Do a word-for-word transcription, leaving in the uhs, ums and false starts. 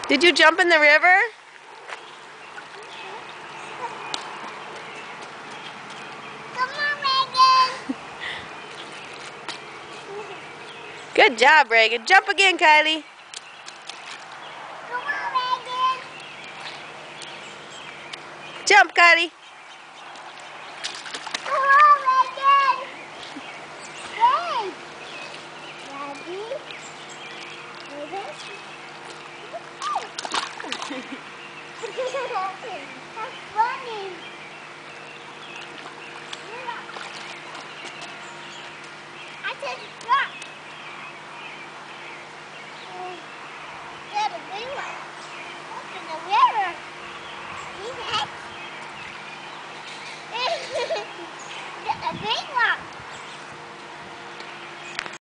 Did you jump in the river? Come on, Reagan. Good job, Reagan. Jump again, Kieley. Come on, Reagan. Jump, Kieley. Come on, Reagan. Hey. Daddy. Reagan. That's funny. I said drop. Yeah, the big one. Up in the river. See that? The big